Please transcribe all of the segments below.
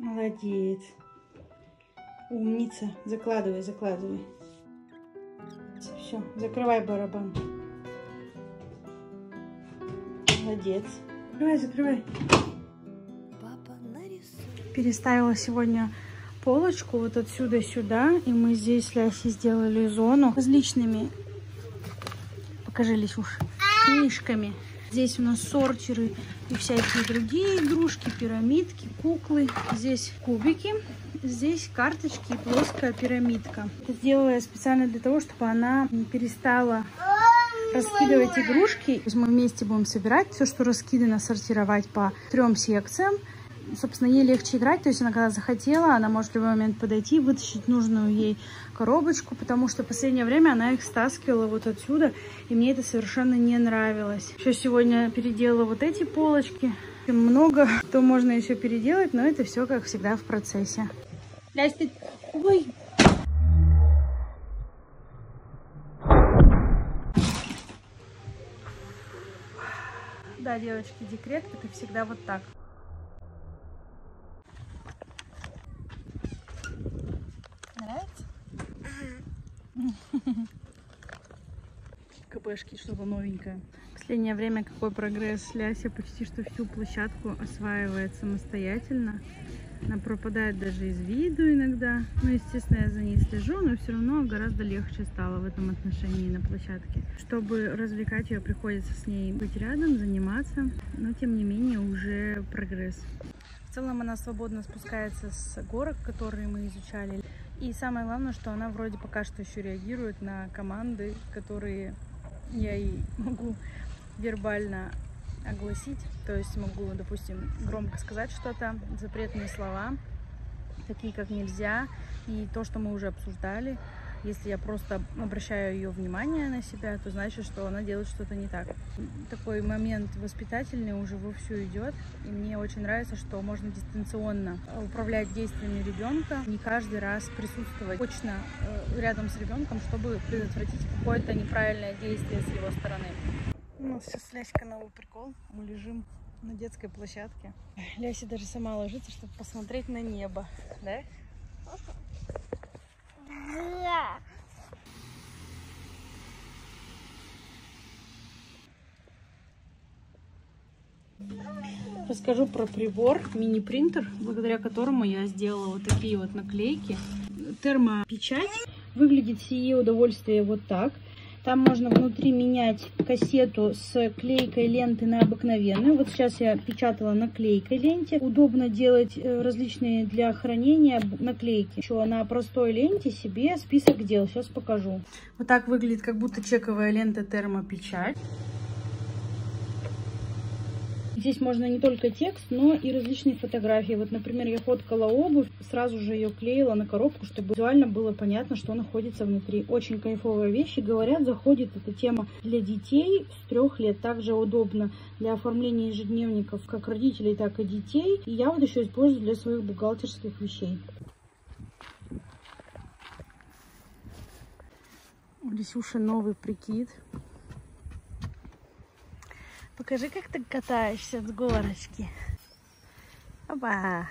Молодец. Умница. Закладывай, закладывай. Все, закрывай барабан. Молодец. Закрывай, закрывай. Переставила сегодня полочку вот отсюда сюда. И мы здесь с Лясей сделали зону различными, покажи, Лисюш, книжками. Здесь у нас сортеры и всякие другие игрушки, пирамидки, куклы. Здесь кубики, здесь карточки и плоская пирамидка. Это сделала я специально для того, чтобы она не перестала раскидывать игрушки. То есть мы вместе будем собирать все, что раскидано, сортировать по 3 секциям. Собственно, ей легче играть, то есть она когда захотела, она может в любой момент подойти, вытащить нужную ей коробочку, потому что в последнее время она их стаскивала вот отсюда, и мне это совершенно не нравилось. Еще сегодня переделала вот эти полочки. Много то можно еще переделать, но это все, как всегда, в процессе. Ой! Да, девочки, декрет — это всегда вот так. Нравится? КПшки, что-то новенькое. В последнее время какой прогресс. Ляся почти что всю площадку осваивает самостоятельно. Она пропадает даже из виду иногда. Ну, естественно, я за ней слежу, но все равно гораздо легче стало в этом отношении на площадке. Чтобы развлекать ее, приходится с ней быть рядом, заниматься. Но, тем не менее, уже прогресс. В целом, она свободно спускается с горок, которые мы изучали. И самое главное, что она вроде пока что еще реагирует на команды, которые я ей могу вербально огласить. То есть могу, допустим, громко сказать что-то, запретные слова, такие как «нельзя», и то, что мы уже обсуждали. Если я просто обращаю ее внимание на себя, то значит, что она делает что-то не так. Такой момент воспитательный уже вовсю идет. И мне очень нравится, что можно дистанционно управлять действиями ребенка. Не каждый раз присутствовать точно рядом с ребенком, чтобы предотвратить какое-то неправильное действие с его стороны. У нас сейчас с Ляськой новый прикол. Мы лежим на детской площадке. Ляся даже сама ложится, чтобы посмотреть на небо. Да? Расскажу про прибор, мини-принтер, благодаря которому я сделала вот такие вот наклейки. Термопечать. Выглядит сие удовольствие вот так. Там можно внутри менять кассету с клейкой ленты на обыкновенную. Вот сейчас я печатала на клейкой ленте. Удобно делать различные для хранения наклейки. Еще на простой ленте себе список дел. Сейчас покажу. Вот так выглядит, как будто чековая лента термопечать. Здесь можно не только текст, но и различные фотографии. Вот, например, я фоткала обувь, сразу же ее клеила на коробку, чтобы визуально было понятно, что находится внутри. Очень кайфовая вещь. И говорят, заходит эта тема для детей с 3 лет. Также удобно для оформления ежедневников как родителей, так и детей. И я вот еще использую для своих бухгалтерских вещей. У Лисюши новый прикид. Покажи, как ты катаешься с горочки. Опа!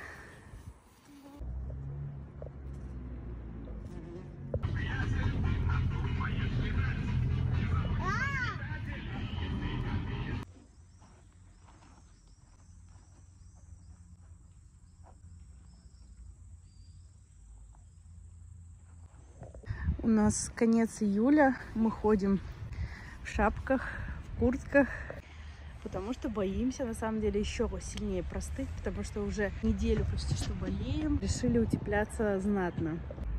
У нас конец июля. Мы ходим в шапках, в куртках. Потому что боимся, на самом деле, еще сильнее простыть, потому что уже неделю почти что болеем. Решили утепляться знатно.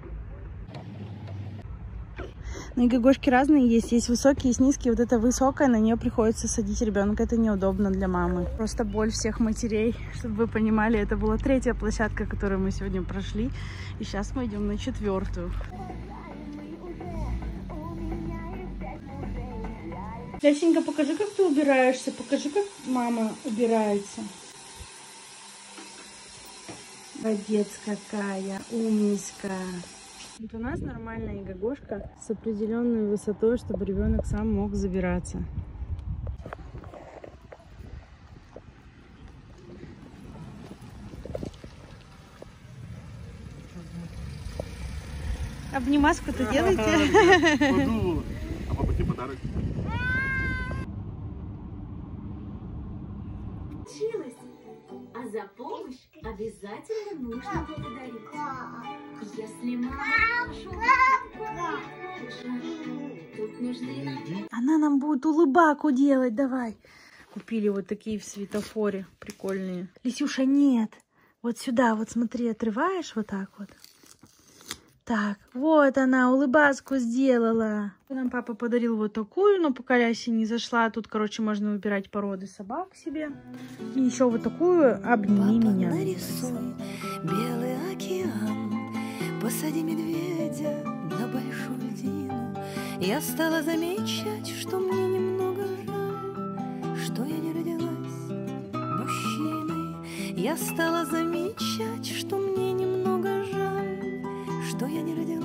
Ну и гагошки разные есть. Есть высокие, есть низкие. Вот эта высокая, на нее приходится садить ребенка. Это неудобно для мамы. Просто боль всех матерей. Чтобы вы понимали, это была 3-я площадка, которую мы сегодня прошли. И сейчас мы идем на 4-ю. Лясенька, покажи, как ты убираешься. Покажи, как мама убирается. Молодец какая, умничка. Вот у нас нормальная гагошка с определенной высотой, чтобы ребенок сам мог забираться. Обнимашку-то делайте. Подумала. А по пути подарок. А за помощь обязательно нужно благодарить. Если мама тут нужны... Она нам будет улыбаку делать, давай. Купили вот такие в светофоре, прикольные. Лисюша, нет. Вот сюда, вот смотри, отрываешь вот так вот. Так, вот она улыбаску сделала. Нам папа подарил вот такую, но пока Ляся не зашла, тут, короче, можно выбирать породы собак себе. И еще вот такую «Обними меня». Нарисуй белый океан, посади медведя на большую льдину. Я стала замечать, что мне немного жаль, что я не родилась мужчиной. Я стала замечать, что мне немного жаль, что я не родилась